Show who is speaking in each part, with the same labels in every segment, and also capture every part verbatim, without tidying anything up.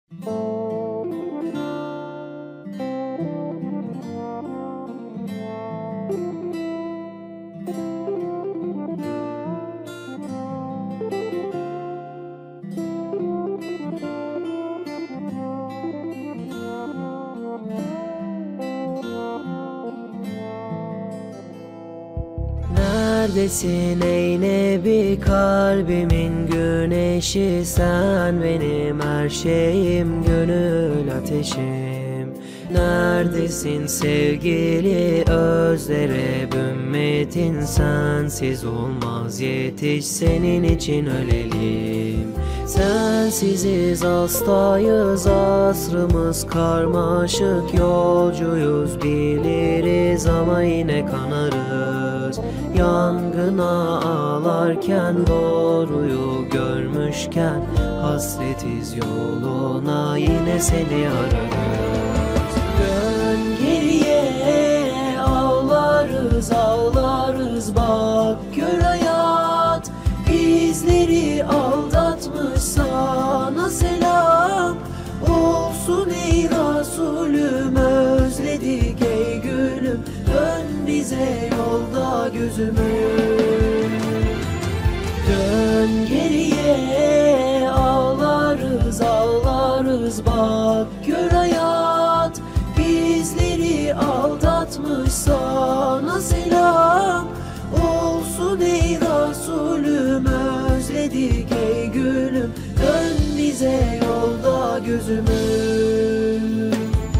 Speaker 1: Neredesin ey nebi, kalbimin güneşi, sen benim her şeyim, gönül ateşim. Neredesin sevgili, özlere ümmetin, sensiz olmaz, yetiş senin için ölelim. Sensiziz hastayız, asrımız karmaşık, yolcuyuz biliriz ama yine kanarız. Yangına ağlarken, doğruyu görmüşken, hasretiz yoluna, yine seni ararız. Dön geriye, ağlarız ağlarız, bak gör hayat bizleri aldatmış, sana selam olsun ey Resulüm, özledik ey gülüm, dön bize yolda gözümüz. Dön geriye, ağlarız ağlarız, bak gör hayat bizleri aldatmış, sana selam olsun ey Resulüm, özledik ey gülüm, dön bize yolda gözümüz.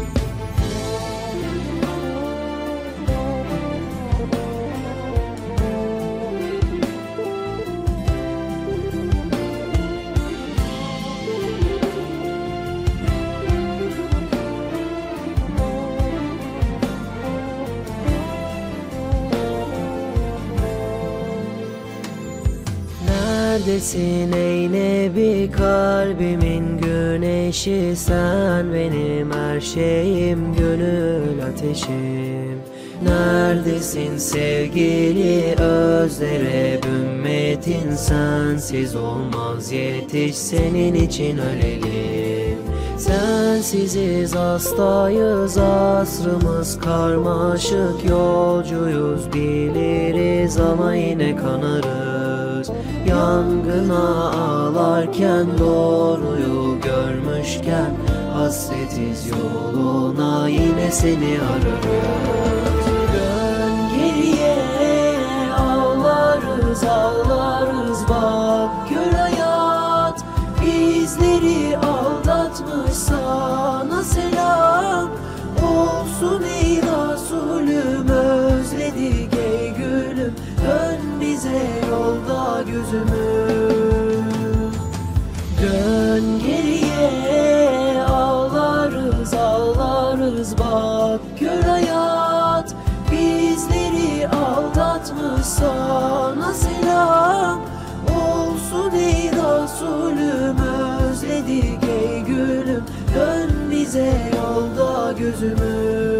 Speaker 1: Neredesin ey nebi, kalbimin güneşi, sen benim her şeyim, gönül ateşim. Neredesin sevgili, özlere ümmetin, sensiz olmaz, yetiş senin için ölelim. Sensiziz hastayız, asrımız karmaşık, yolcuyuz biliriz ama yine kanarız. Yangına ağlarken, doğruyu görmüşken, hasretiz yoluna, yine seni ararız. Dön geriye, ağlarız ağlarız, bak gör hayat bizleri aldatmış, sana selam olsun ey Resulüm, özledik ey gülüm, dön bize yolda gözümüz. Dön geriye, ağlarız ağlarız, bak gör hayat bizleri aldatmış, sana selam olsun ey Resulüm, özledik ey gülüm, dön bize yolda gözümüz.